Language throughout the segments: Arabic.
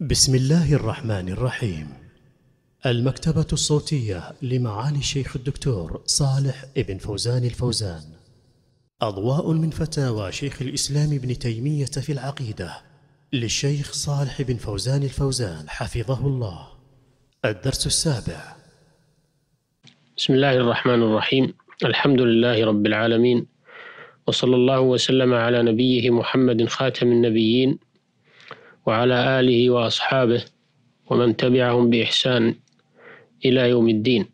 بسم الله الرحمن الرحيم. المكتبة الصوتية لمعالي الشيخ الدكتور صالح ابن فوزان الفوزان. أضواء من فتاوى شيخ الإسلام ابن تيمية في العقيدة للشيخ صالح بن فوزان الفوزان حفظه الله. الدرس السابع. بسم الله الرحمن الرحيم. الحمد لله رب العالمين، وصلى الله وسلم على نبيه محمد خاتم النبيين وعلى آله وأصحابه ومن تبعهم بإحسان إلى يوم الدين.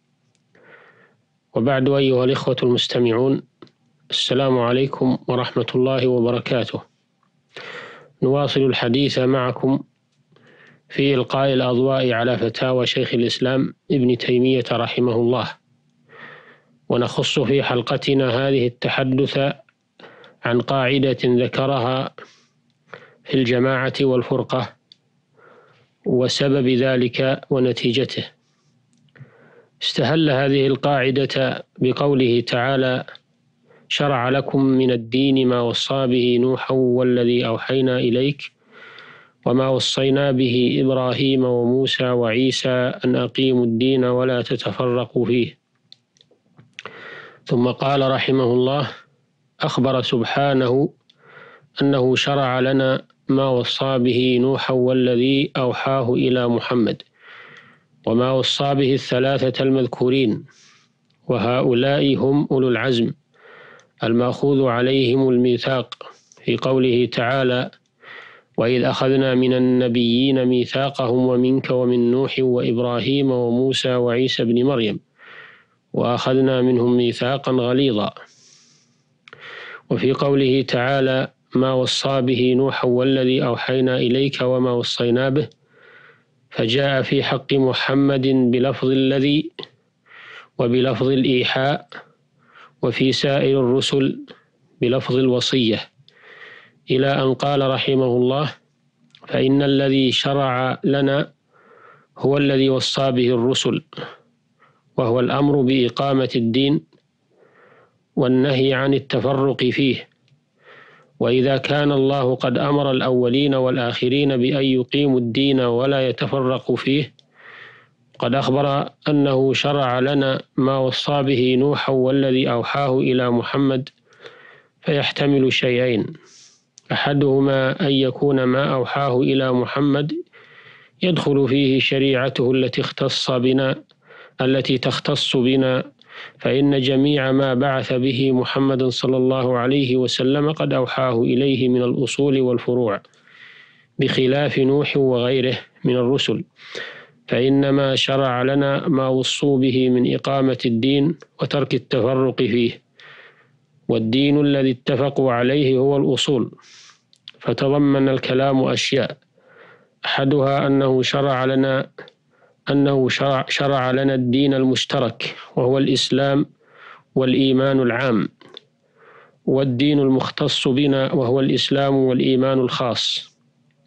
وبعد، أيها الإخوة المستمعون، السلام عليكم ورحمة الله وبركاته. نواصل الحديث معكم في إلقاء الأضواء على فتاوى شيخ الإسلام ابن تيمية رحمه الله، ونخص في حلقتنا هذه التحدث عن قاعدة ذكرها في الجماعة والفرقة وسبب ذلك ونتيجته. استهل هذه القاعدة بقوله تعالى: شرع لكم من الدين ما وصى به نوحا والذي أوحينا إليك وما وصينا به إبراهيم وموسى وعيسى أن أقيموا الدين ولا تتفرقوا فيه. ثم قال رحمه الله: أخبر سبحانه أنه شرع لنا ما وصى به نوحا والذي أوحاه إلى محمد، وما وصى به الثلاثة المذكورين، وهؤلاء هم أولو العزم المأخوذ عليهم الميثاق، في قوله تعالى: وإذ أخذنا من النبيين ميثاقهم ومنك ومن نوح وإبراهيم وموسى وعيسى بن مريم وأخذنا منهم ميثاقا غليظا. وفي قوله تعالى: ما وصى به نوحا والذي أوحينا إليك وما وصينا به، فجاء في حق محمد بلفظ الذي وبلفظ الإيحاء، وفي سائر الرسل بلفظ الوصية، إلى أن قال رحمه الله: فإن الذي شرع لنا هو الذي وصى به الرسل، وهو الأمر بإقامة الدين والنهي عن التفرق فيه. وإذا كان الله قد أمر الأولين والآخرين بأن يقيموا الدين ولا يتفرقوا فيه، قد أخبر أنه شرع لنا ما وصى به نوحا والذي أوحاه إلى محمد، فيحتمل شيئين: أحدهما أن يكون ما أوحاه إلى محمد يدخل فيه شريعته التي تختص بنا، فإن جميع ما بعث به محمد صلى الله عليه وسلم قد أوحاه إليه من الأصول والفروع، بخلاف نوح وغيره من الرسل، فإنما شرع لنا ما وصوا به من إقامة الدين وترك التفرق فيه، والدين الذي اتفقوا عليه هو الأصول. فتضمن الكلام أشياء: أحدها أنه شرع لنا الدين المشترك، وهو الإسلام والإيمان العام، والدين المختص بنا وهو الإسلام والإيمان الخاص.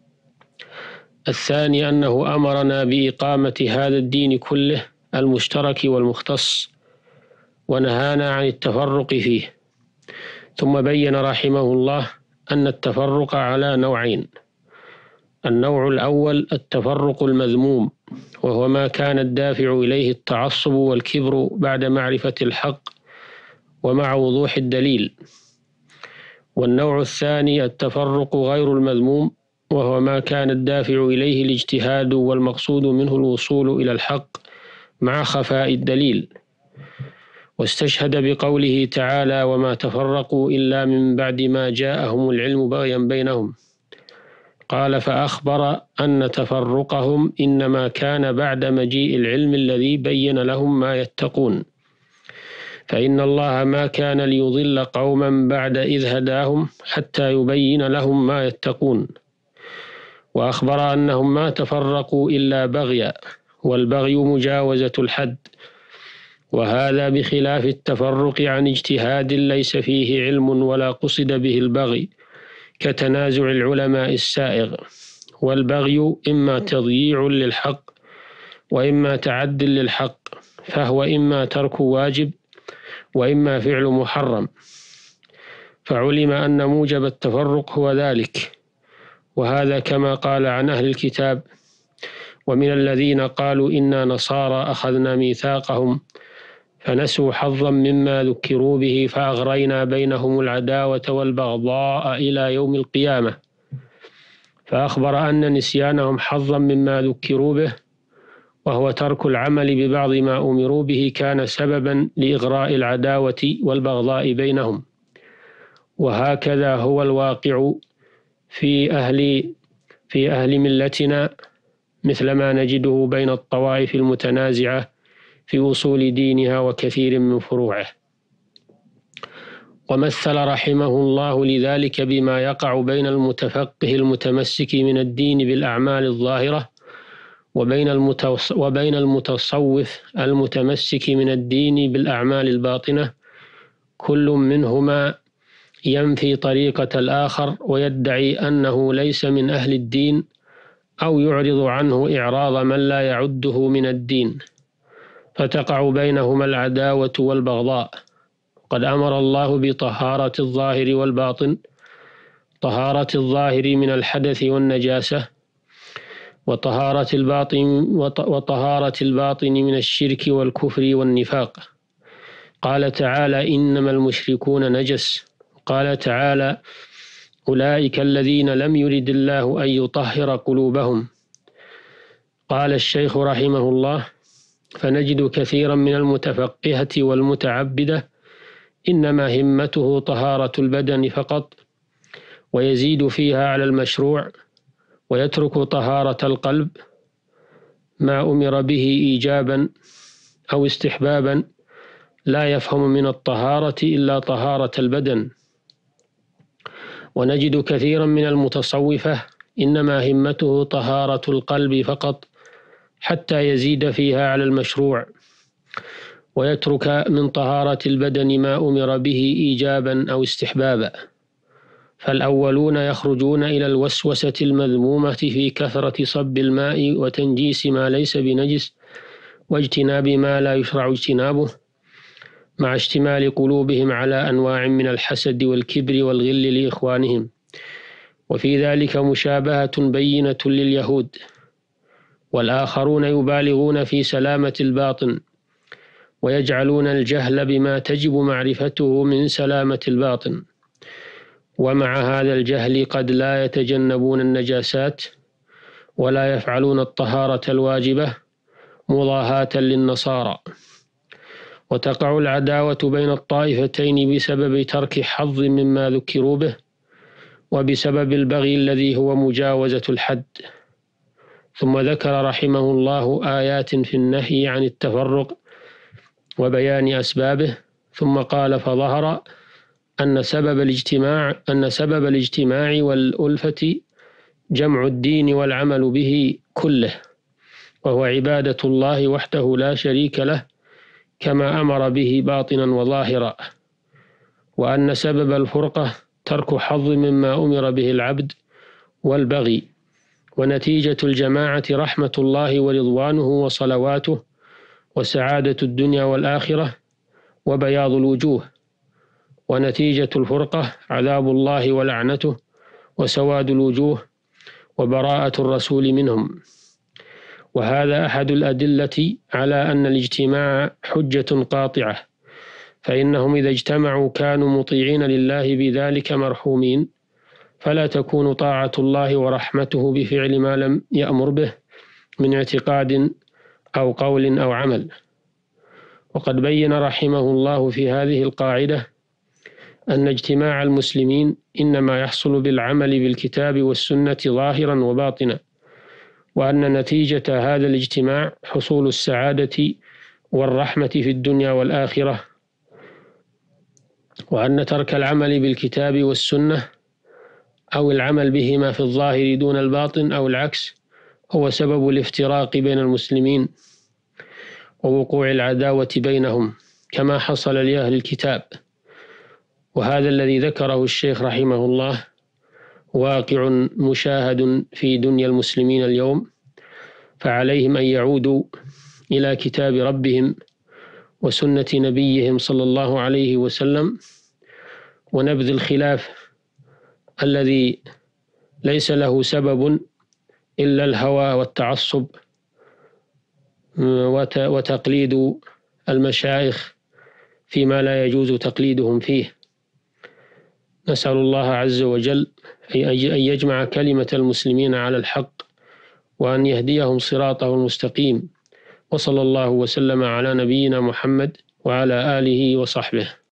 الثاني أنه أمرنا بإقامة هذا الدين كله المشترك والمختص، ونهانا عن التفرق فيه. ثم بين رحمه الله أن التفرق على نوعين: النوع الأول التفرق المذموم، وهو ما كان الدافع إليه التعصب والكبر بعد معرفة الحق ومع وضوح الدليل. والنوع الثاني التفرق غير المذموم، وهو ما كان الدافع إليه الاجتهاد والمقصود منه الوصول إلى الحق مع خفاء الدليل. واستشهد بقوله تعالى: وما تفرقوا إلا من بعد ما جاءهم العلم بغيا بينهم. قال: فأخبر أن تفرقهم إنما كان بعد مجيء العلم الذي بين لهم ما يتقون، فإن الله ما كان ليضل قوما بعد إذ هداهم حتى يبين لهم ما يتقون. وأخبر أنهم ما تفرقوا إلا بغيا، والبغي مجاوزة الحد، وهذا بخلاف التفرق عن اجتهاد ليس فيه علم ولا قصد به البغي، كتنازع العلماء السائغ. والبغي إما تضييع للحق وإما تعد للحق، فهو إما ترك واجب وإما فعل محرم، فعلم أن موجب التفرق هو ذلك. وهذا كما قال عن أهل الكتاب: ومن الذين قالوا إنا نصارى أخذنا ميثاقهم فنسوا حظا مما ذكروا به فأغرينا بينهم العداوة والبغضاء إلى يوم القيامة. فأخبر أن نسيانهم حظا مما ذكروا به وهو ترك العمل ببعض ما أمروا به كان سببا لإغراء العداوة والبغضاء بينهم. وهكذا هو الواقع في أهل ملتنا، مثل ما نجده بين الطوائف المتنازعة في أصول دينها وكثير من فروعه. ومثل رحمه الله لذلك بما يقع بين المتفقه المتمسك من الدين بالأعمال الظاهرة وبين المتصوف المتمسك من الدين بالأعمال الباطنة، كل منهما ينفي طريقة الآخر ويدعي أنه ليس من أهل الدين أو يعرض عنه إعراض من لا يعده من الدين، فتقع بينهما العداوة والبغضاء. قد أمر الله بطهارة الظاهر والباطن: طهارة الظاهر من الحدث والنجاسة، وطهارة الباطن من الشرك والكفر والنفاق. قال تعالى: إنما المشركون نجس. قال تعالى: أولئك الذين لم يرد الله أن يطهر قلوبهم. قال الشيخ رحمه الله: فنجد كثيرا من المتفقهة والمتعبدة إنما همته طهارة البدن فقط، ويزيد فيها على المشروع، ويترك طهارة القلب ما أمر به إيجابا أو استحبابا، لا يفهم من الطهارة إلا طهارة البدن. ونجد كثيرا من المتصوفة إنما همته طهارة القلب فقط حتى يزيد فيها على المشروع، ويترك من طهارة البدن ما أمر به إيجابا أو استحبابا. فالأولون يخرجون إلى الوسوسة المذمومة في كثرة صب الماء وتنجيس ما ليس بنجس واجتناب ما لا يشرع اجتنابه، مع اشتمال قلوبهم على أنواع من الحسد والكبر والغل لإخوانهم، وفي ذلك مشابهة بينة لليهود. والآخرون يبالغون في سلامة الباطن، ويجعلون الجهل بما تجب معرفته من سلامة الباطن، ومع هذا الجهل قد لا يتجنبون النجاسات ولا يفعلون الطهارة الواجبة مضاهاة للنصارى. وتقع العداوة بين الطائفتين بسبب ترك حظ مما ذكروا به، وبسبب البغي الذي هو مجاوزة الحد. ثم ذكر رحمه الله آيات في النهي عن التفرق وبيان أسبابه، ثم قال: فظهر أن سبب الاجتماع والألفة جمع الدين والعمل به كله، وهو عبادة الله وحده لا شريك له كما أمر به باطنا وظاهرا، وأن سبب الفرقة ترك حظ مما أمر به العبد والبغي، ونتيجة الجماعة رحمة الله ورضوانه وصلواته وسعادة الدنيا والآخرة وبياض الوجوه، ونتيجة الفرقة عذاب الله ولعنته وسواد الوجوه وبراءة الرسول منهم. وهذا أحد الأدلة على أن الاجتماع حجة قاطعة، فإنهم إذا اجتمعوا كانوا مطيعين لله بذلك مرحومين، فلا تكون طاعة الله ورحمته بفعل ما لم يأمر به من اعتقاد أو قول أو عمل. وقد بين رحمه الله في هذه القاعدة أن اجتماع المسلمين إنما يحصل بالعمل بالكتاب والسنة ظاهرا وباطنا، وأن نتيجة هذا الاجتماع حصول السعادة والرحمة في الدنيا والآخرة، وأن ترك العمل بالكتاب والسنة أو العمل بهما في الظاهر دون الباطن أو العكس هو سبب الافتراق بين المسلمين ووقوع العداوة بينهم كما حصل لأهل الكتاب. وهذا الذي ذكره الشيخ رحمه الله واقع مشاهد في دنيا المسلمين اليوم، فعليهم أن يعودوا إلى كتاب ربهم وسنة نبيهم صلى الله عليه وسلم، ونبذ الخلاف الذي ليس له سبب إلا الهوى والتعصب وتقليد المشايخ فيما لا يجوز تقليدهم فيه. نسأل الله عز وجل أن يجمع كلمة المسلمين على الحق وأن يهديهم صراطه المستقيم. وصلى الله وسلم على نبينا محمد وعلى آله وصحبه.